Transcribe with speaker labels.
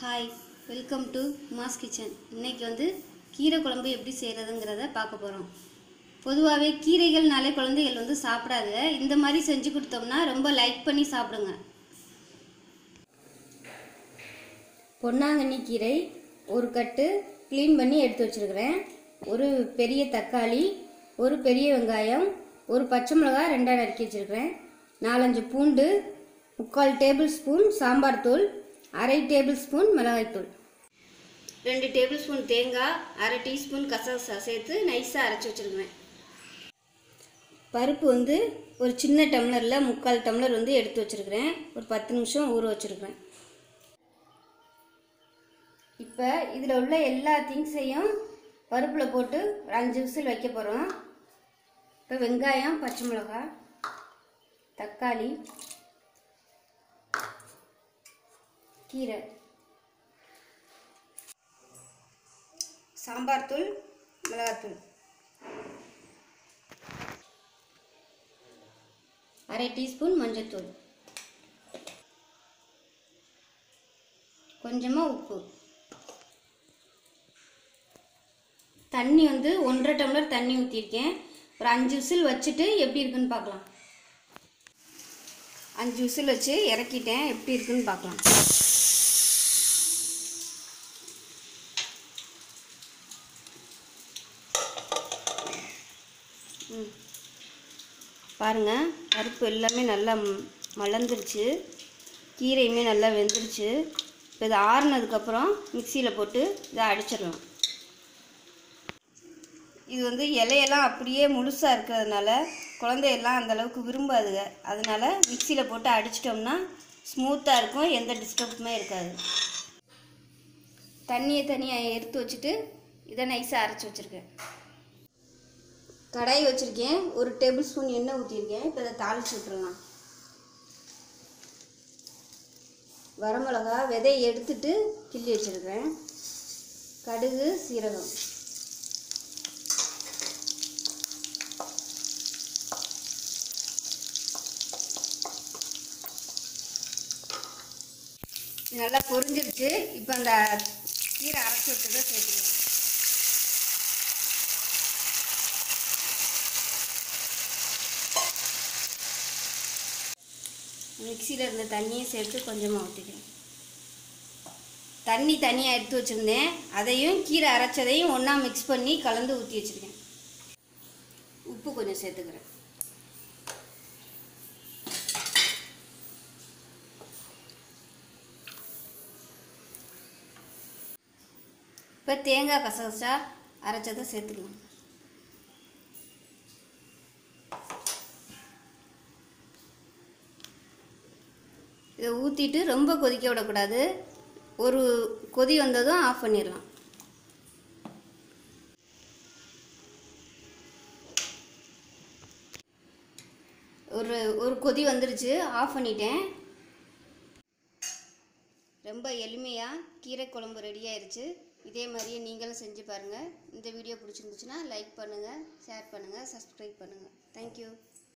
Speaker 1: Hi, welcome to Mass Kitchen. இன்றைக்கி வந்து கீரை குழம்பு எப்படி செய்கிறதுங்கிறத பார்க்க போகிறோம். பொதுவாகவே கீரைகள்னாலே குழந்தைகள் வந்து சாப்பிடாது. இந்த மாதிரி செஞ்சு கொடுத்தோம்னா ரொம்ப லைக் பண்ணி சாப்பிடுங்க. பொன்னாங்கண்ணி கீரை ஒரு கட்டு க்ளீன் பண்ணி எடுத்து வச்சுருக்கிறேன். ஒரு பெரிய தக்காளி, ஒரு பெரிய வெங்காயம், ஒரு பச்சை மிளகாய் 2 நறுக்கி வச்சுருக்கிறேன். 4-5 பூண்டு, 3/4 டேபிள் ஸ்பூன் சாம்பார் தூள், 1/2 டேபிள் ஸ்பூன் மிளகாய்த்தூள், 2 டேபிள் ஸ்பூன் தேங்காய், 1/2 டீஸ்பூன் கசகசா சேர்த்து நைஸாக அரைச்சி வச்சுருக்கிறேன். பருப்பு வந்து ஒரு சின்ன டம்ளரில் 3/4 டம்ளர் வந்து எடுத்து வச்சுருக்கிறேன். ஒரு 10 நிமிஷம் ஊற வச்சுருக்கிறேன். இப்போ இதில் உள்ள எல்லா திங்ஸையும் பருப்பில் போட்டு ஒரு 5 விசில் வைக்க போகிறோம். இப்போ வெங்காயம், பச்சை மிளகாய், தக்காளி, கீரை, சாம்பார் தூள், மிளகாத்தூள், 1/2 டீஸ்பூன் மஞ்சள்தூள், கொஞ்சமாக உப்பு, தண்ணி வந்து 1/2 டம்ளர் தண்ணி ஊற்றிருக்கேன். ஒரு 5 விசில் வச்சுட்டு எப்படி இருக்குன்னு பார்க்கலாம். 5 விசில் வச்சு இறக்கிட்டேன். எப்படி இருக்குன்னு பார்க்கலாம். பாருங்கள், பருப்பு எல்லாமே நல்லா மலர்ந்துருச்சு, கீரையுமே நல்லா வெந்துருச்சு. இப்போ இதை ஆறுனதுக்கப்புறம் மிக்சியில் போட்டு இதை அடிச்சிடலாம். இது வந்து இலையெல்லாம் அப்படியே முழுசாக இருக்கிறதுனால குழந்தையெல்லாம் அந்தளவுக்கு விரும்பாதுங்க. அதனால் மிக்சியில் போட்டு அடிச்சிட்டோம்னா ஸ்மூத்தாக இருக்கும், எந்த டிஸ்டர்புமே இருக்காது. தண்ணியை தனியாக எடுத்து வச்சுட்டு இதை நைஸாக அரைச்சி வச்சுருக்கேன். கடாய் வச்சுருக்கேன். ஒரு டேபிள் ஸ்பூன் எண்ணெய் ஊற்றிருக்கேன். இப்போ இதை தாளித்து விட்டுறலாம். வரமிளகா விதையை எடுத்துட்டு கிள்ளி வச்சுருக்கேன். கடுகு, சீரகம், நல்லா பொரிஞ்சிருச்சு. இப்போ அந்த கீரை அரைச்சி விட்டதை சேர்த்துக்கலாம். மிக்சியில் இருந்த தண்ணியை சேர்த்து கொஞ்சமாக ஊற்றிக்கிறேன். தண்ணி தனியாக எடுத்து வச்சுருந்தேன். அதையும் கீரை அரைச்சதையும் ஒன்றா மிக்ஸ் பண்ணி கலந்து ஊற்றி வச்சுருக்கேன். உப்பு கொஞ்சம் சேர்த்துக்கிறேன். இப்போ தேங்காய் கசகசா அரைச்சதை சேர்த்துக்கலாம். இதை ஊற்றிட்டு ரொம்ப கொதிக்க விடக்கூடாது. ஒரு கொதி வந்ததும் ஆஃப் பண்ணிடலாம். ஒரு கொதி வந்துருச்சு, ஆஃப் பண்ணிட்டேன். ரொம்ப எளிமையாக கீரை குழம்பு ரெடி ஆயிடுச்சு. இதே மாதிரியே நீங்களும் செஞ்சு பாருங்கள். இந்த வீடியோ பிடிச்சிருந்துச்சுன்னா லைக் பண்ணுங்கள், ஷேர் பண்ணுங்கள், சப்ஸ்கிரைப் பண்ணுங்கள். தேங்க்யூ.